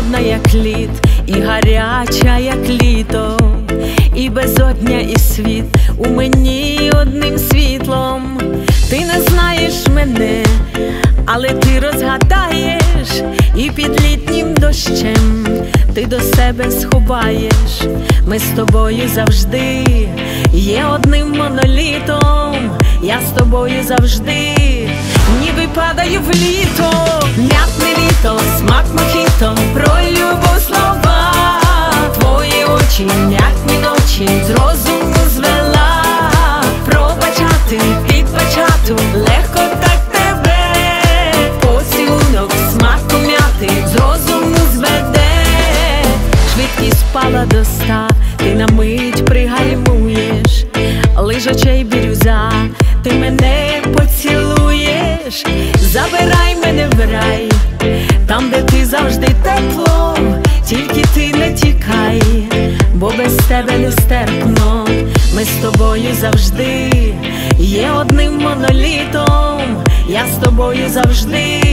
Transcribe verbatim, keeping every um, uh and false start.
холодна, як лід, і гаряча, як літо, і безодня, і світ у мені одним світлом. Ти не знаєш мене, але ти розгадаєш, і під літнім дощем ти до себе сховаєш. Ми з тобою завжди є одним монолітом. Я з тобою завжди ніби падаю в літо. М'ятне літо, смак мохіто, про любов слова. Твої очі, м'ятні ночі, з розуму звела. Пробачати, підбачати, легко так тебе. Поцілунок, смак м'яти, з розуму зведе. Швидкість впала до ста, ти на мить пригальмуєш. Лиш очей бірюза, ти мене поцілуєш. Забирай мене в рай, там, де ти завжди тепло. Тільки ти не тікай, бо без тебе нестерпно. Ми з тобою завжди є одним монолітом. Я з тобою завжди